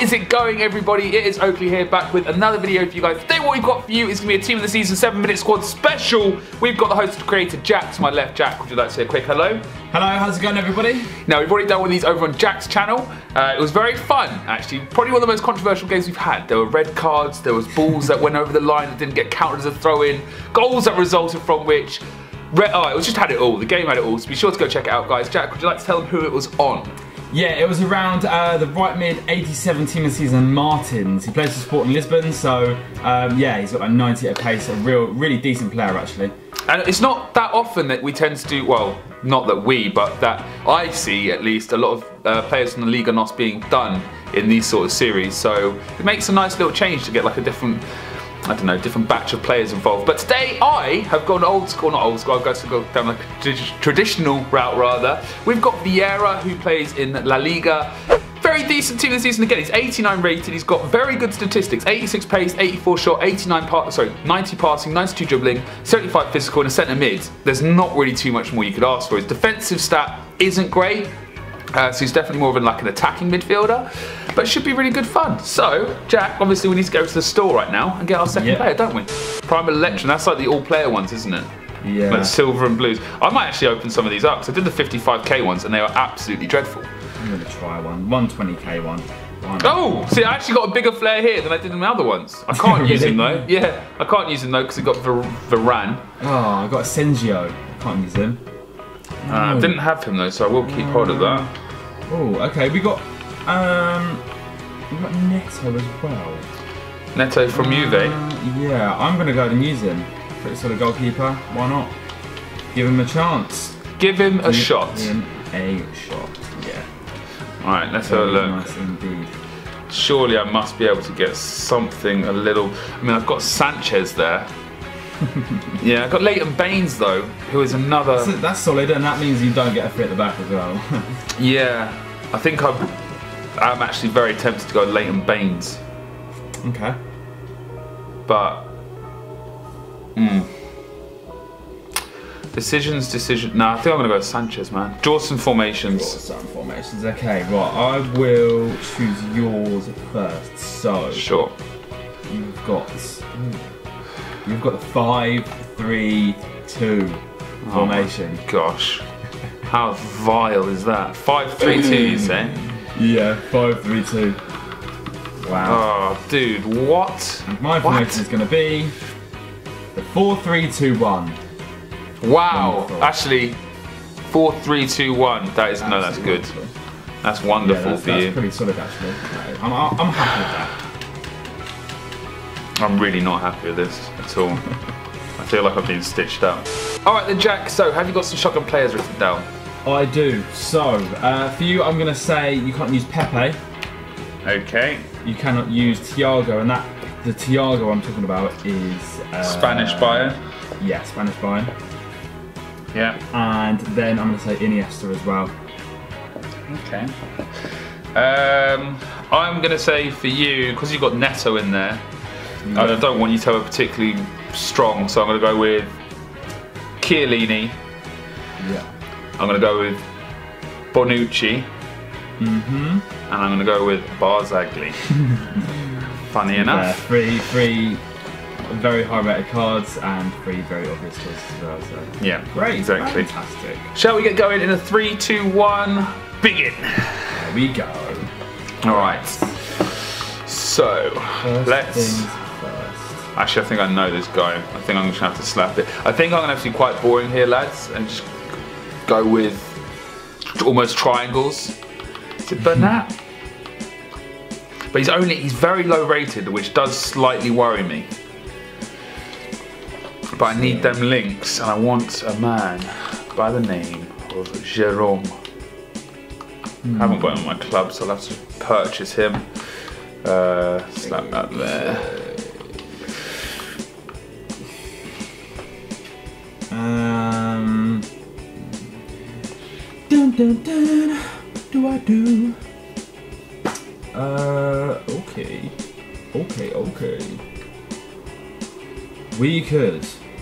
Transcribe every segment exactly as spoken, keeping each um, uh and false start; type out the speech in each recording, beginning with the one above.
is it going, everybody? It is Oakley here, back with another video for you guys. Today what we've got for you is going to be a Team of the Season seven minute squad special. We've got the host and creator, Jack, to my left. Jack, would you like to say a quick hello? Hello, how's it going, everybody? Now, we've already done one of these over on Jack's channel. Uh, it was very fun, actually. Probably one of the most controversial games we've had. There were red cards, there was balls that went over the line that didn't get counted as a throw-in, goals that resulted from which... Red, oh, it was just had it all. The game had it all, so be sure to go check it out, guys. Jack, would you like to tell them who it was on? Yeah, it was around uh, the right mid eighty-seven Team of the Season, Martins. He plays for Sporting Lisbon, so um, yeah, he's got like ninety at a pace. A real, really decent player, actually. And it's not that often that we tend to do, well, not that we, but that I see at least a lot of uh, players from the Liga N O S being done in these sort of series. So it makes a nice little change to get like a different, I don't know, different batch of players involved. But today I have gone old school, not old school, I've got to go down like a traditional route rather. We've got Viera, who plays in La Liga. Very decent Team of the Season again. He's eighty-nine rated, he's got very good statistics. eighty-six pace, eighty-four shot, eighty-nine pa sorry, ninety passing, ninety-two dribbling, seventy-five physical and a centre mid. There's not really too much more you could ask for. His defensive stat isn't great. Uh, so he's definitely more of an, like an attacking midfielder, but should be really good fun. So, Jack, obviously we need to go to the store right now and get our second yeah. player, don't we? Primal Electron, that's like the all-player ones, isn't it? Yeah. Like silver and blues. I might actually open some of these up, because I did the fifty-five K ones and they were absolutely dreadful. I'm going to try one. one twenty K one. Oh, see, I actually got a bigger flare here than I did in the other ones. I can't use him though. Yeah, I can't use him though because it got Var Varane. Oh, I got Asensio. Can't use him. No. Uh, I didn't have him though, so I will keep hold of that. Oh, okay. We got um, we got Neto as well. Neto from uh, Juve. Yeah, I'm gonna go ahead and use him. Pretty solid goalkeeper. Why not? Give him a chance. Give him a Give shot. Him a shot. Yeah. All right, let's have a look. Nice indeed. Surely I must be able to get something a little. I mean, I've got Sanchez there. Yeah, I've got Leighton Baines though, who is another. That's, that's solid, and that means you don't get a free at the back as well. Yeah, I think I'm. I'm actually very tempted to go Leighton Baines. Okay. But. Hmm. Decisions, decision. No, I think I'm gonna go with Sanchez, man. Draw some formations. Draw some formations. Okay, right. I will choose yours first. So. Sure. You've got. You've got the five, three, two formation. Oh gosh, how vile is that? Five, three, two, you say? Yeah, five, three, two. Wow. Oh, dude, what? And my formation what? is going to be the four, three, two, one. Wow. Wonderful. Actually, four, three, two, one. That is no, that's good. That's wonderful yeah, that's, for that's you. Pretty solid, actually. I'm, I'm happy with that. I'm really not happy with this at all. I feel like I've been stitched up. Alright then, Jack, so have you got some shotgun players written down? I do. So, uh, for you, I'm going to say you can't use Pepe. Okay. You cannot use Thiago, and that the Thiago I'm talking about is... Uh, Spanish Bayern? Yeah, Spanish Bayern. Yeah. And then I'm going to say Iniesta as well. Okay. Um, I'm going to say for you, because you've got Neto in there, yeah. I don't want you to have a particularly strong, so I'm going to go with Chiellini. Yeah. I'm going to go with Bonucci. Mm-hmm. And I'm going to go with Barzagli. Funny enough. Yeah, three, three very high rated cards and three very obvious choices as well. So. Yeah, great. Exactly. Fantastic. Shall we get going in a three, two, one, begin? There we go. Alright. So, first let's... Actually, I think I know this guy. I think I'm just going to have to slap it. I think I'm going to have to be quite boring here, lads, and just go with almost triangles. Is it Bernat? But he's only, he's very low rated, which does slightly worry me. But I need them links, and I want a man by the name of Jerome. Mm. I haven't got him on my club, so I'll have to purchase him. Uh, slap that there. Um, dun, dun, dun, do I do? Uh, okay, okay, okay. We could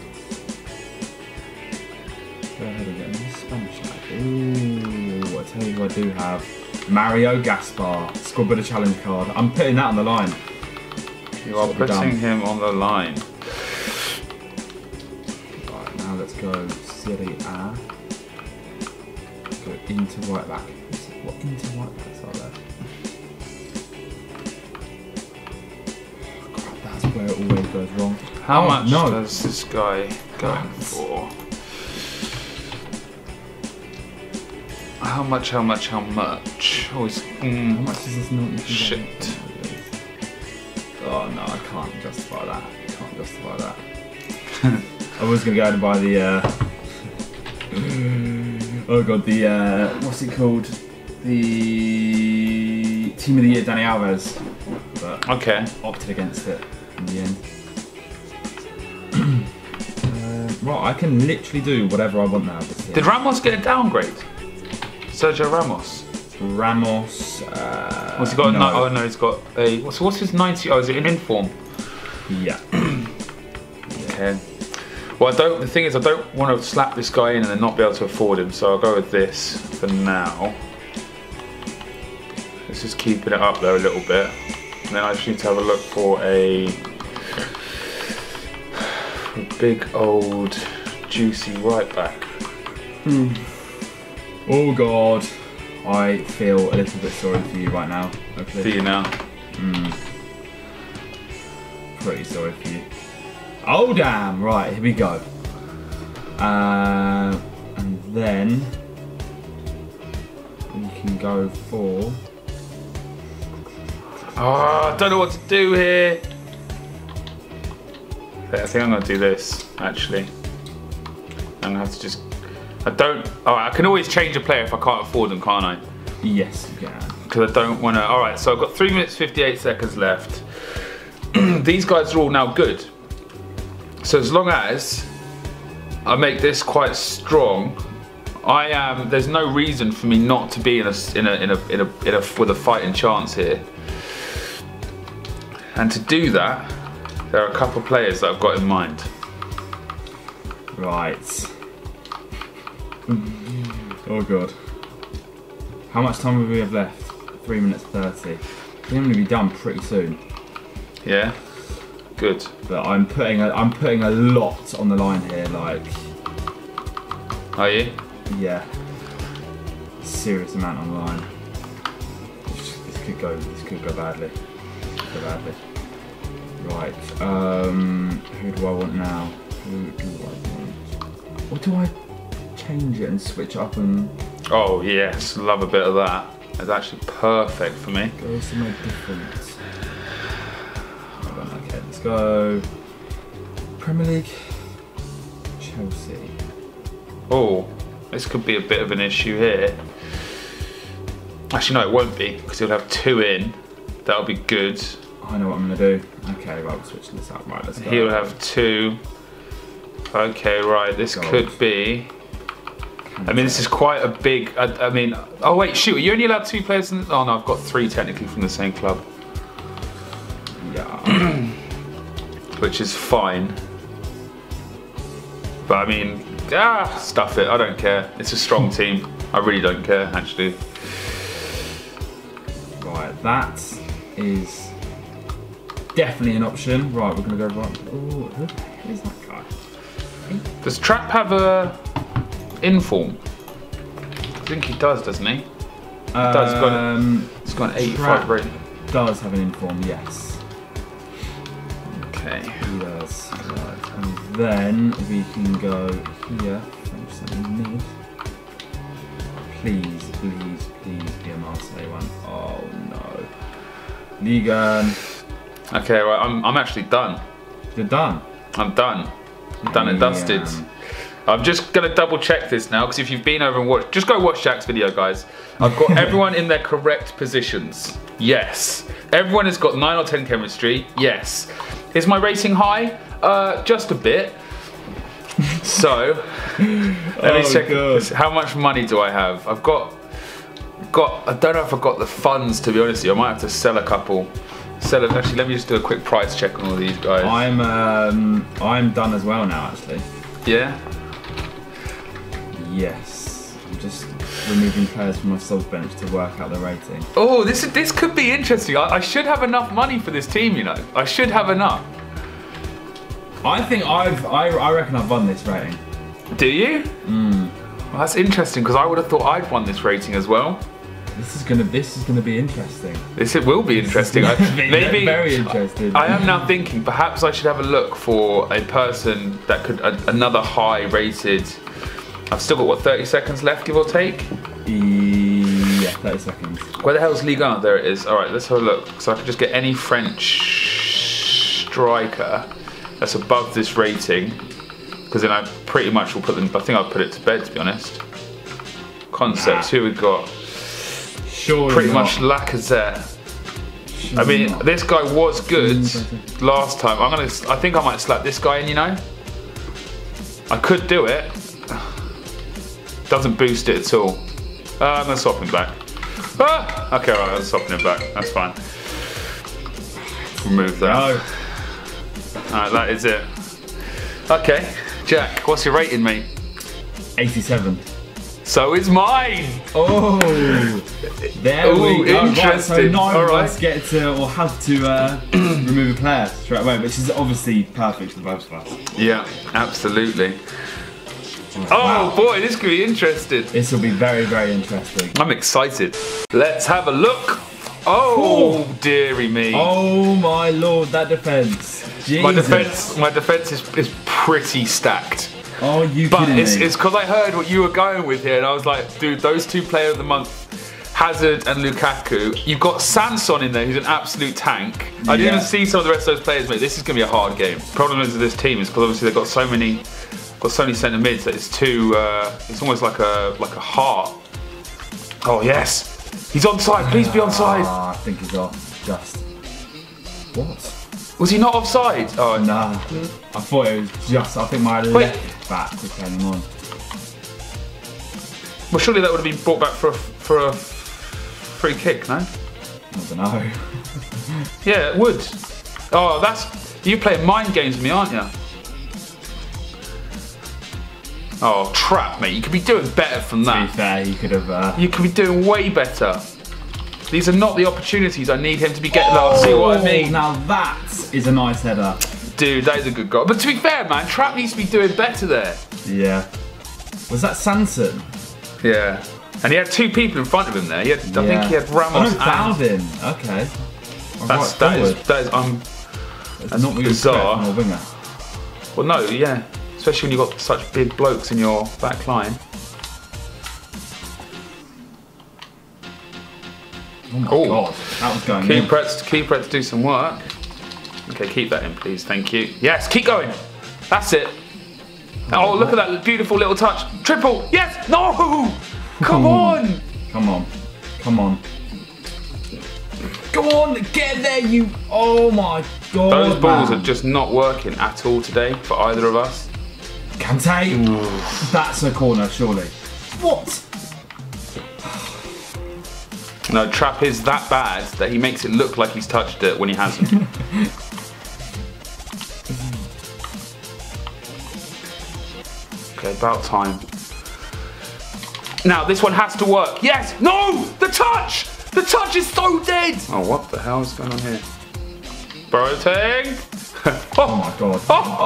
go ahead and get this Spanish lad. Ooh, I tell you, I do have Mario Gaspar, Squad Builder Challenge card. I'm putting that on the line. You are putting him on the line. Right, now let's go Serie A. Go into right back. What into right backs are there? God, that's where it always goes wrong. How oh, much no. does this guy go for? How much, how much, how much? Oh, it's, mm, how much does this not shit. Oh no, I can't justify that. I can't justify that. I was going to go out and buy the... Uh... oh god, the... Uh... What's it called? The... Team of the Year, Dani Alves. But okay. Opted against it in the end. uh, right, I can literally do whatever I want now. Did Ramos get a downgrade? Sergio Ramos. Ramos. Uh, what's he got? No. A, oh no, he's got a. What's what's his ninety? Oh, is it an inform? Yeah. Okay. Well, I don't. The thing is, I don't want to slap this guy in and then not be able to afford him. So I'll go with this for now. Let's just keeping it up there a little bit, and then I just need to have a look for a, a big old juicy right back. Hmm. Oh god, I feel a little bit sorry for you right now. Oakley. Do you now? Mm. Pretty sorry for you. Oh damn! Right, here we go. Uh, and then we can go for. Oh, I don't know what to do here. I think I'm gonna do this actually. I'm gonna have to just. I don't. Oh, I can always change a player if I can't afford them, can't I? Yes, you can. Because I don't want to. All right, so I've got three minutes fifty-eight seconds left. These guys are all now good. So as long as I make this quite strong, I am. There's no reason for me not to be in a in a in a in a, in a with a fighting chance here. And to do that, there are a couple of players that I've got in mind. Right. Oh god. How much time do we have left? Three minutes thirty. We're going to be done pretty soon. Yeah. Good. But I'm putting a, I'm putting a lot on the line here. Like. Are you? Yeah. Serious amount on the line. This, this could go. This could go badly. Could go badly. Right. Um. Who do I want now? Who do I want? What do I? Change it and switch up and. Oh yes, love a bit of that. It's actually perfect for me. Go somewhere different. Okay, let's go. Premier League. Chelsea. Oh, this could be a bit of an issue here. Actually, no, it won't be because he'll have two in. That'll be good. I know what I'm gonna do. Okay, right, we're switching this up. Right, let's go. He'll have two. Okay, right. This Gold. could be. I mean, this is quite a big. I, I mean, oh wait, shoot. Are you only allowed two players? In, oh no, I've got three technically from the same club. Yeah. Which is fine. But I mean, ah, stuff it. I don't care. It's a strong team. I really don't care, actually. Right, that is definitely an option. Right, we're gonna go right. Oh, who the hell is that guy? Does Trapp have a inform? I think he does, doesn't he? He Um, does. He's got, he's got an eighty-five rating. Does have an inform, yes. Okay. He does. Right, and then we can go here. Mid. Please, please, please be a Marseille one. Oh no. Liga. Okay, right. I'm I'm actually done. You're done. I'm done. I'm done and dusted. Yeah. I'm just gonna double check this now because if you've been over and watched, just go watch Jack's video, guys. I've got everyone in their correct positions. Yes. Everyone has got nine or ten chemistry. Yes. Is my rating high? Uh, just a bit. So, let me Oh, check. God. How much money do I have? I've got, got. I don't know if I've got the funds to be honest with you. I might have to sell a couple. Sell it. Actually, let me just do a quick price check on all these guys. I'm um I'm done as well now actually. Yeah. Yes. I'm just removing players from my sub bench to work out the rating. Oh, this is, this could be interesting. I, I should have enough money for this team, you know. I should have enough. I think I've, I, I reckon I've won this rating. Do you? Mm. Well, that's interesting because I would have thought I'd won this rating as well. This is gonna, this is gonna be interesting. This it will be interesting. I, be maybe very interesting. I am now thinking perhaps I should have a look for a person that could a, another high rated. I've still got what thirty seconds left, give or take. Yeah, thirty seconds. Where the hell's Ligue one? There it is. All right, let's have a look. So I could just get any French striker that's above this rating, because then I pretty much will put them. I think I'll put it to bed, to be honest. Concepts. Nah. Who we got? Sure. Pretty much Lacazette. Sure I mean, not. This guy was good last time. I'm gonna. I think I might slap this guy in. You know, I could do it. Doesn't boost it at all. Uh, I'm gonna swap him back. Ah! Okay, alright, I'm swapping him back. That's fine. Remove that. No. Alright, that is it. Okay, Jack, what's your rating, mate? eighty-seven. So is mine. Oh, there Ooh, we go. Interesting. Right, so nine All of right. us get to or have to uh, remove a player straight away, which is obviously perfect for both of us. Yeah, absolutely. Oh Wow. boy, this could be interesting. This will be very, very interesting. I'm excited. Let's have a look. Oh, Ooh. dearie me. Oh my lord, that defense. Jesus. My defense, my defense is, is pretty stacked. Oh, you But kidding it's me? it's because I heard what you were going with here, and I was like, dude, those two player of the month, Hazard and Lukaku. You've got Sanson in there, who's an absolute tank. I didn't Yeah. even see some of the rest of those players, mate. This is gonna be a hard game. Problem is with this team is because obviously they've got so many, got so many centre mids that it's too. Uh, it's almost like a like a heart. Oh yes, he's onside. Please be onside. Ah, I think he's off. Just. What? Was he not offside? Oh no. Nah. I thought it was just. I think my Wait. left back was turning on. Well, surely that would have been brought back for a for a free kick, no? I don't know. Yeah, it would. Oh, that's you playing mind games with me, aren't you? Oh, trap, mate. You could be doing better from To that. be fair, he could have. Uh... You could be doing way better. These are not the opportunities I need him to be getting. Oh, see what I mean? Now that is a nice header. Dude, that is a good goal. But to be fair, man, Trap needs to be doing better there. Yeah. Was that Sanson? Yeah. And he had two people in front of him there. He had, I Yeah. think he had Ramos Oh, no, and... Balvin. Okay. That's, Right that, forward. is, that is um, That's not really bizarre. from a winger. Well, no, yeah. Especially when you've got such big blokes in your back line. Oh my Ooh. god, that was going Keep in. Pretz, keep Pretz to do some work. Okay, keep that in, please. Thank you. Yes, keep going. That's it. Oh, look at that beautiful little touch. Triple. Yes. No. Come on. Come on. Come on. Go on, get there, you. Oh my god. Those balls man. are just not working at all today for either of us. Kante. That's a corner, surely. What? No, Trap is that bad that he makes it look like he's touched it when he hasn't. Okay, about time. Now, this one has to work. Yes! No! The touch! The touch is so dead! Oh, what the hell is going on here? Boateng! Oh my god.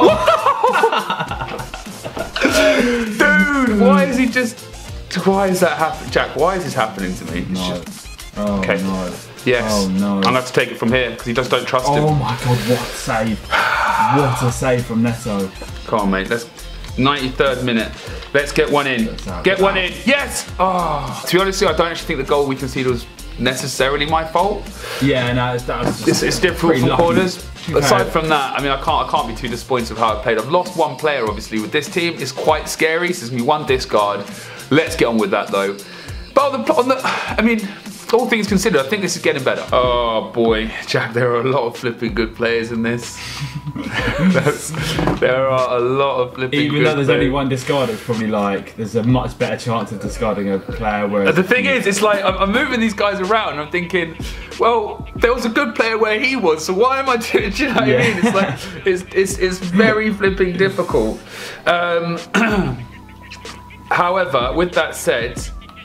Oh. Dude, why is he just... Why is that happening? Jack, why is this happening to me? No. Oh Okay. no. Yes. Oh no. I'm going to have to take it from here because he just don't trust him. Oh my god, what a save. What a save from Neto. Come on, mate. Let's ninety-third minute. Let's get one in. out, Get get one out. in. Yes. Oh. To be honest, with you, I don't actually think the goal we conceded was necessarily my fault. Yeah, no, it's, that was just It's, it's difficult pretty for lucky. corners. Too Aside bad. from that, I mean, I can't I can't be too disappointed with how I played. I've lost one player, obviously, with this team. It's quite scary. So there's gonna be one discard. Let's get on with that, though. But on the, on the I mean, all things considered, I think this is getting better. Oh boy, Jack, there are a lot of flipping good players in this. That's, there are a lot of flipping Even good though there's players. only one discard, it's probably like there's a much better chance of discarding a player. Whereas The thing is, it's like I'm, I'm moving these guys around and I'm thinking, well, there was a good player where he was, so why am I doing, do you know what Yeah. I mean? It's like, it's, it's, it's very flipping difficult. Um, however, with that said,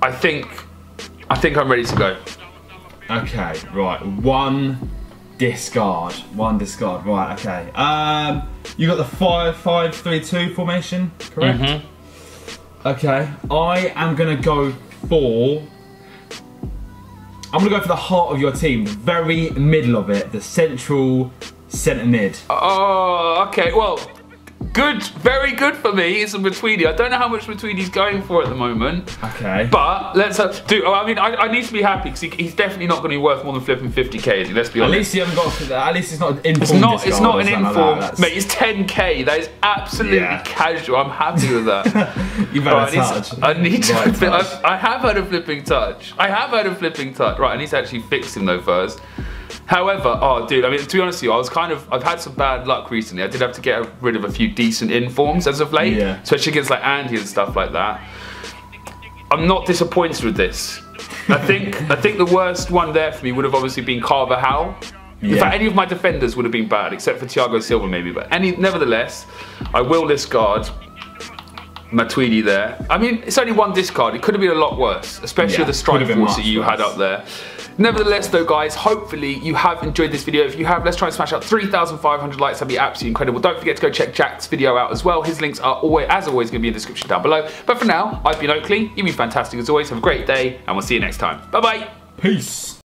I think, I think I'm ready to go. Okay, right. One discard. One discard. Right. Okay. Um, you got the five, five, three, two formation, correct? Mm-hmm. Okay. I am gonna go for. I'm gonna go for the heart of your team, the very middle of it, the central centre mid. Oh, okay. Well, good, very good for me. It's a Matuidi. I don't know how much Matuidi's going for at the moment. Okay. But let's uh, do. Oh, I mean, I, I need to be happy because he, he's definitely not going to be worth more than flipping fifty K. Is he? Let's be honest. At least you haven't got. At least it's not an informed. It's not. It's not an informed, like mate. It's ten K. That is absolutely yeah. casual. I'm happy with that. You've had right, a touch. I need to. I, need to right I, I have had a flipping touch. I have had a flipping touch. Right. I need to actually fix him though first. However, oh dude, I mean, to be honest with you, I was kind of, I've had some bad luck recently. I did have to get rid of a few decent informs as of late, yeah. especially against like Andy and stuff like that. I'm not disappointed with this. I think I think the worst one there for me would have obviously been Carvajal. Yeah. In fact, any of my defenders would have been bad, except for Thiago Silva maybe. But any, nevertheless, I will discard Matuidi there. I mean, it's only one discard. It could have been a lot worse, especially yeah, with the strike force that you worse. had up there. Nevertheless though guys, hopefully you have enjoyed this video. If you have, let's try and smash out three thousand five hundred likes. That'd be absolutely incredible. Don't forget to go check Jack's video out as well. His links are always, as always, going to be in the description down below. But for now, I've been Oakley. You've been fantastic as always. Have a great day and we'll see you next time. Bye bye. Peace.